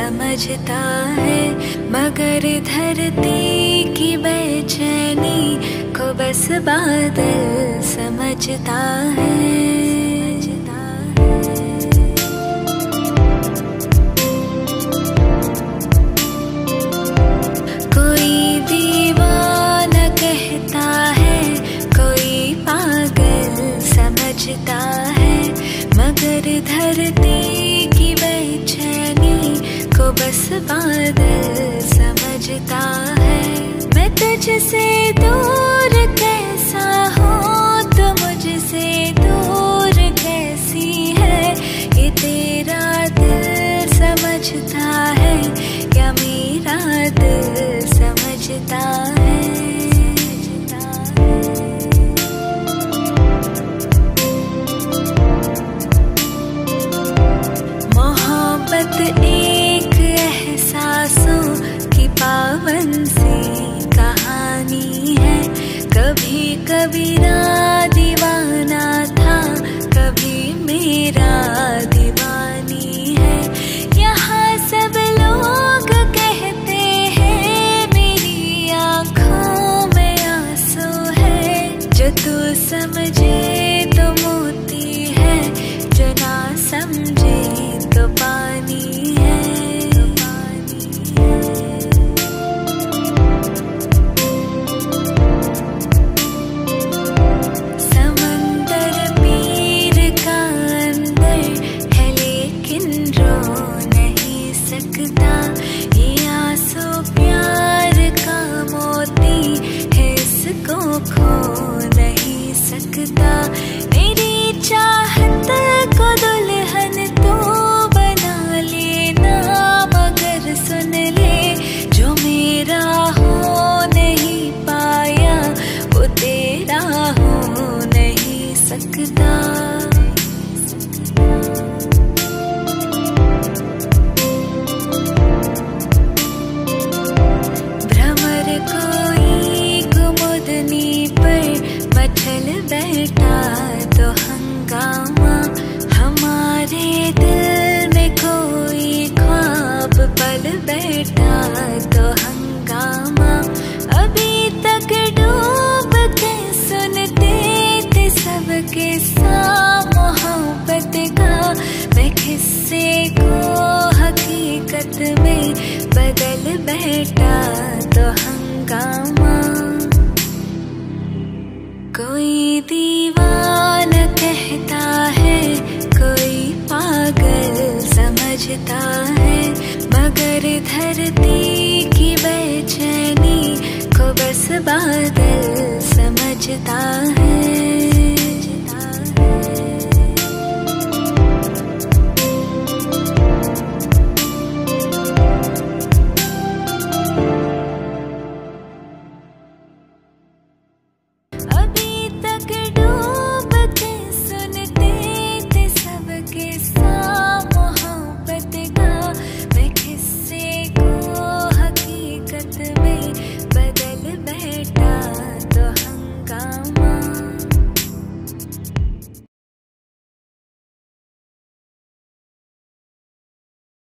समझता है, मगर धरती की बेचैनी को बस बादल समझता है। कोई दीवाना कहता है, कोई पागल समझता है, मगर धरती की बेचैनी को बस बादल समझता है। मैं तुझसे दूर कैसा हूँ, तू मुझसे दूर कैसी है, ये तेरा दिल समझता है या मेरा दिल समझता है। मोहब्बत एक एहसासों की पावन सी कहानी है, कभी कबीरा दीवाना था, कभी मेरा दीवानी है। यहाँ सब लोग कहते हैं मेरी आँखों में आंसू है, जो तू समझे तो मोती है, जो ना समझे तो पानी है। समंदर पीर का अंदर है लेकिन रो नहीं सकता, ये आंसू प्यार का मोती है, इसको खो नहीं सकता। मेरी चाहत को दुल्हन तो बना लेना, मगर सुन ले जो मेरा हो नहीं पाया, वो तेरा हो नहीं सकता। भ्रमर कोई कुमुदनी पर मचल बैठा तो हंगामा, हमारे दिल में कोई ख्वाब पल बैठा तो हंगामा। अभी तक डूब के सुनते थे सबके साथ मोहब्बत का, मैं किस्से को हकीकत में बदल बैठा तो हंगामा। कोई दीवाना कहता है, कोई पागल समझता है, मगर धरती की बेचैनी को बस बादल समझता है।